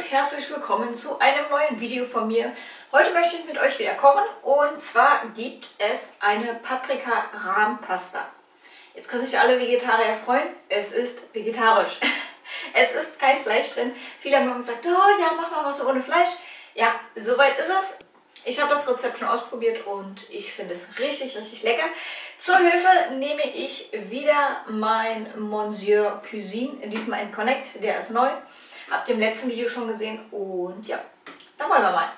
herzlich willkommen zu einem neuen Video von mir. Heute möchte ich mit euch wieder kochen und zwar gibt es eine Paprika-Rahmpasta. Jetzt können sich alle Vegetarier freuen, es ist vegetarisch. Es ist kein Fleisch drin. Viele haben gesagt, oh ja, mach mal was ohne Fleisch. Ja, soweit ist es. Ich habe das Rezept schon ausprobiert und ich finde es richtig, richtig lecker. Zur Hilfe nehme ich wieder mein Monsieur Cuisine, diesmal in Connect, der ist neu. Habt ihr im letzten Video schon gesehen und ja, da wollen wir mal.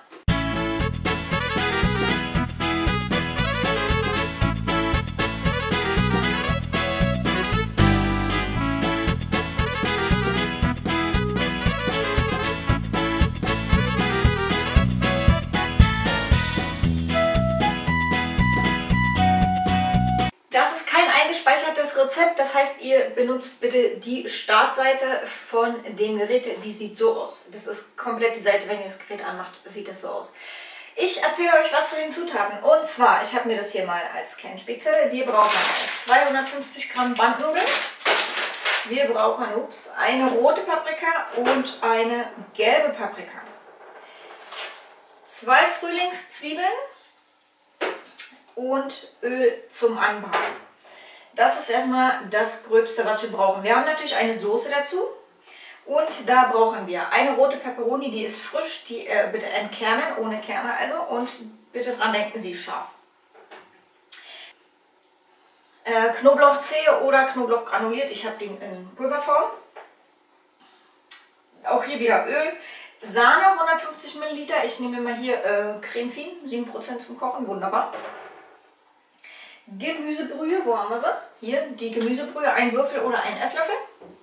Das ist kein eingespeichertes Rezept, das heißt, ihr benutzt bitte die Startseite von dem Gerät, die sieht so aus. Das ist komplett die Seite, wenn ihr das Gerät anmacht, sieht das so aus. Ich erzähle euch was zu den Zutaten und zwar, ich habe mir das hier mal als kleinen Spickzettel. Wir brauchen 250 Gramm Bandnudeln, wir brauchen eine rote Paprika und eine gelbe Paprika, 2 Frühlingszwiebeln und Öl zum Anbraten. Das ist erstmal das Gröbste, was wir brauchen. Wir haben natürlich eine Soße dazu und da brauchen wir eine rote Peperoni, die ist frisch, die bitte entkernen, ohne Kerne also, und bitte dran denken, sie ist scharf. Knoblauchzehe oder Knoblauch granuliert, ich habe den in Pulverform. Auch hier wieder Öl. Sahne 150 ml, ich nehme mal hier Creme Fin, 7% zum Kochen, wunderbar. Gemüsebrühe, wo haben wir sie? Hier, die Gemüsebrühe, ein Würfel oder ein Esslöffel.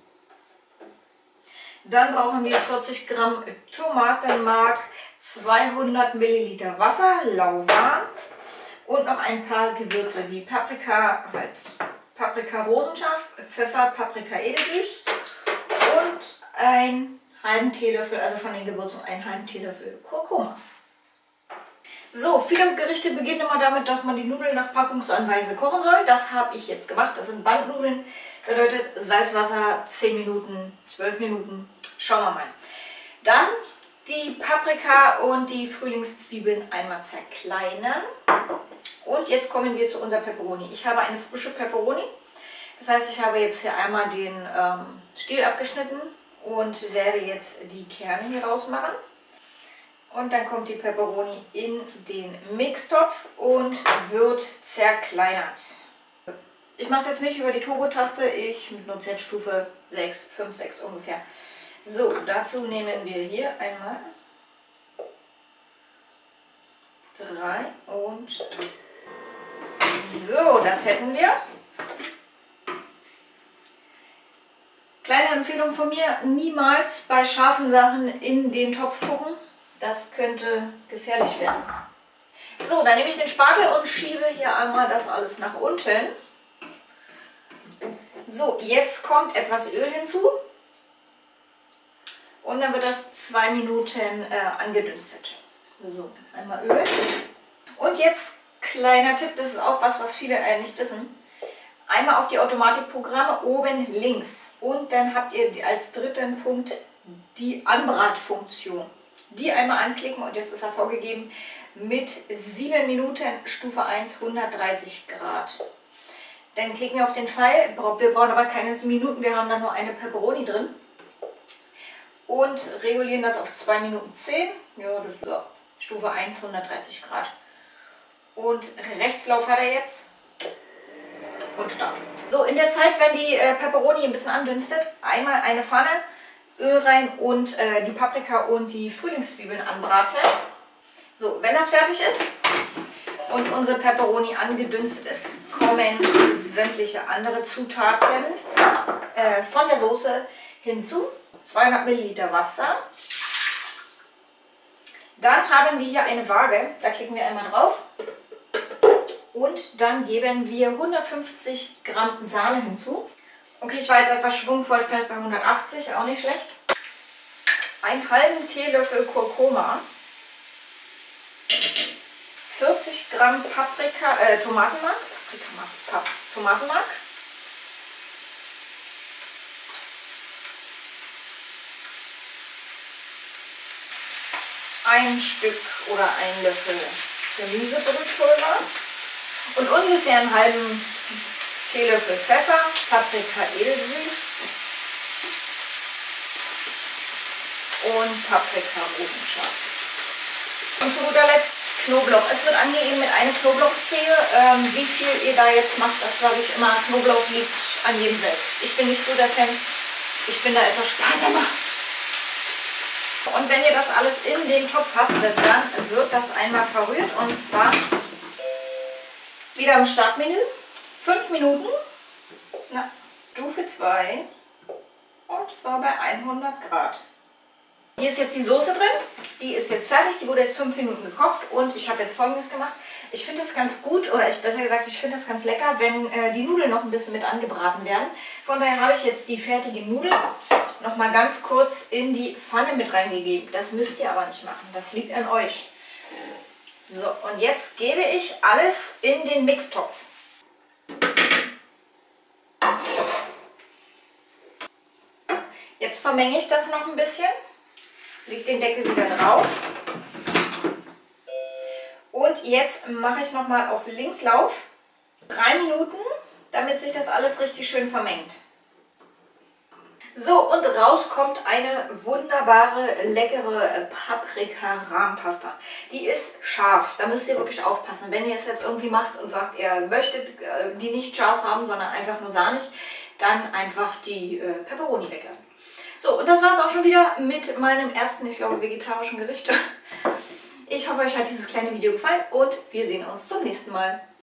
Dann brauchen wir 40 Gramm Tomatenmark, 200 Milliliter Wasser, lauwarm. Und noch ein paar Gewürze wie Paprika, Paprika rosenscharf, Pfeffer, Paprika edelsüß und einen halben Teelöffel, also von den Gewürzen einen halben Teelöffel Kurkuma. So, viele Gerichte beginnen immer damit, dass man die Nudeln nach Packungsanweise kochen soll. Das habe ich jetzt gemacht. Das sind Bandnudeln. Bedeutet Salzwasser 10 Minuten, 12 Minuten. Schauen wir mal. Dann die Paprika und die Frühlingszwiebeln einmal zerkleinern. Und jetzt kommen wir zu unserer Peperoni. Ich habe eine frische Peperoni. Das heißt, ich habe jetzt hier einmal den Stiel abgeschnitten und werde jetzt die Kerne hier rausmachen. Und dann kommt die Peperoni in den Mixtopf und wird zerkleinert. Ich mache es jetzt nicht über die Turbo-Taste, ich benutze jetzt Stufe 6, 5, 6 ungefähr. So, dazu nehmen wir hier einmal 3 und so, das hätten wir. Kleine Empfehlung von mir, niemals bei scharfen Sachen in den Topf gucken. Das könnte gefährlich werden. So, dann nehme ich den Spatel und schiebe hier einmal das alles nach unten. So, jetzt kommt etwas Öl hinzu. Und dann wird das 2 Minuten angedünstet. So, einmal Öl. Und jetzt, kleiner Tipp, das ist auch was viele nicht wissen. Einmal auf die Automatikprogramme oben links. Und dann habt ihr als dritten Punkt die Anbratfunktion. Die einmal anklicken und jetzt ist er vorgegeben mit 7 Minuten Stufe 1 130 Grad. Dann klicken wir auf den Pfeil, wir brauchen aber keine Minuten, wir haben da nur eine Peperoni drin. Und regulieren das auf 2 Minuten 10, ja, das ist so, Stufe 1 130 Grad. Und Rechtslauf hat er jetzt und Start. So, in der Zeit, wenn die Peperoni ein bisschen andünstet, einmal eine Pfanne, Öl rein und die Paprika und die Frühlingszwiebeln anbraten. So, wenn das fertig ist und unsere Peperoni angedünstet ist, kommen sämtliche andere Zutaten von der Soße hinzu. 200 Milliliter Wasser. Dann haben wir hier eine Waage, da klicken wir einmal drauf. Und dann geben wir 150 Gramm Sahne hinzu. Okay, ich war jetzt etwas schwungvoll, ich bin jetzt bei 180, auch nicht schlecht. Einen halben Teelöffel Kurkuma, 40 Gramm Tomatenmark, Tomatenmark, ein Stück oder ein Löffel Gemüsebrühpulver und ungefähr einen halben Teelöffel Pfeffer, Paprika edelsüß und Paprika rosenscharf. Und zu guter Letzt Knoblauch. Es wird angegeben mit einer Knoblauchzehe. Wie viel ihr da jetzt macht, das sage ich immer. Knoblauch liegt an jedem selbst. Ich bin nicht so der Fan. Ich bin da etwas sparsamer. Und wenn ihr das alles in dem Topf habt, dann wird das einmal verrührt. Und zwar wieder im Startmenü. 5 Minuten. Na, Stufe 2. Und zwar bei 100 Grad. Hier ist jetzt die Soße drin, die ist jetzt fertig, die wurde jetzt 5 Minuten gekocht und ich habe jetzt Folgendes gemacht. Ich finde das ganz gut, oder besser gesagt, ich finde das ganz lecker, wenn die Nudeln noch ein bisschen mit angebraten werden. Von daher habe ich jetzt die fertigen Nudeln noch mal ganz kurz in die Pfanne mit reingegeben. Das müsst ihr aber nicht machen, das liegt an euch. So, und jetzt gebe ich alles in den Mixtopf. Jetzt vermenge ich das noch ein bisschen. Leg den Deckel wieder drauf. Und jetzt mache ich nochmal auf Linkslauf 3 Minuten, damit sich das alles richtig schön vermengt. So, und raus kommt eine wunderbare, leckere Paprika-Rahmpasta. Die ist scharf, da müsst ihr wirklich aufpassen. Wenn ihr es jetzt irgendwie macht und sagt, ihr möchtet die nicht scharf haben, sondern einfach nur sahnig, dann einfach die Peperoni weglassen. So, und das war es auch schon wieder mit meinem ersten, ich glaube, vegetarischen Gericht. Ich hoffe, euch hat dieses kleine Video gefallen und wir sehen uns zum nächsten Mal.